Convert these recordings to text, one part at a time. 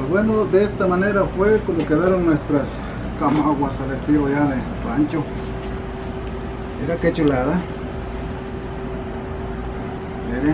bueno, de esta manera fue como quedaron nuestras camaguas al estilo ya de rancho. Mira qué chulada. Mire.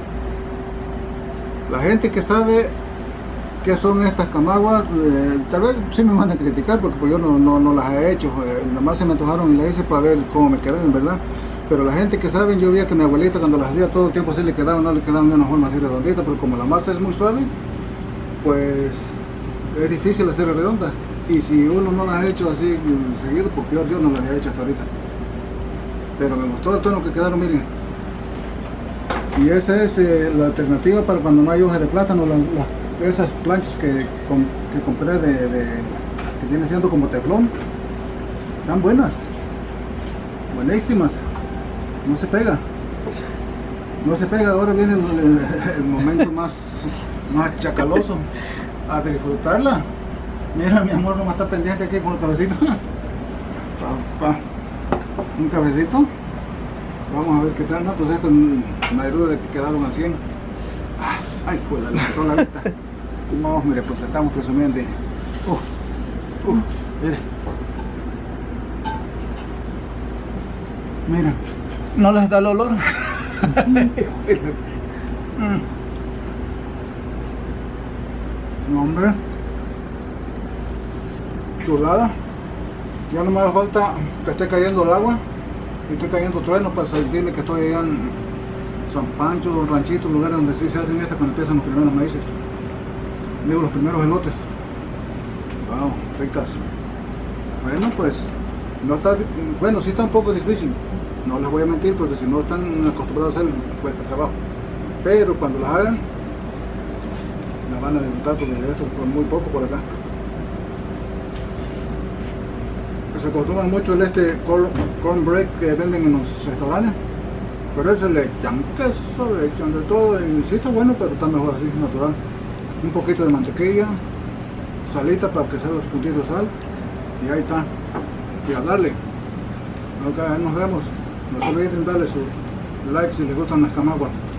La gente que sabe qué son estas camaguas, tal vez sí me van a criticar porque pues yo no las he hecho, nomás se me antojaron y las hice para ver cómo me quedan, en verdad. Pero la gente que saben, yo veía que mi abuelita cuando las hacía todo el tiempo así le quedaban, no le quedaban de una forma así redondita, pero como la masa es muy suave, pues es difícil hacerla redonda. Y si uno no la ha hecho así seguido, pues peor, yo no las había hecho hasta ahorita. Pero me gustó el tono que quedaron, miren. Y esa es la alternativa para cuando no hay hoja de plátano, esas planchas que compré que viene siendo como teflón. Están buenas, buenísimas. No se pega. No se pega. Ahora viene el momento más chacaloso. A disfrutarla. Mira, mi amor, no me está pendiente aquí con el cabecito. Un cabecito. Vamos a ver qué tal. No, pues esto no hay duda de que quedaron al 100. Ay, joder, le quitó la vista. No, mire, porque estamos presumiendo. Mire. Mira. No les da el olor. No, hombre. Chulada. Ya no me hace falta que esté cayendo el agua y esté cayendo trueno para sentirme que estoy allá en San Pancho, Ranchito, lugares donde sí se hacen estas cuando empiezan los primeros maíces. Digo, los primeros elotes. Wow, ricas. Bueno, pues no está, bueno, sí está un poco difícil. No les voy a mentir porque si no están acostumbrados a hacer, cuesta trabajo. Pero cuando las hagan, la van a disfrutar porque esto fue muy poco por acá. Se acostumbran mucho el cornbread que venden en los restaurantes. Pero ese le echan queso, le echan de todo. Y sí está bueno, pero está mejor así, natural. Un poquito de mantequilla, salita para que salga los puntitos de sal. Y ahí está. Y a darle. Ok, nos vemos. No se olviden darle su like si les gustan las camaguas.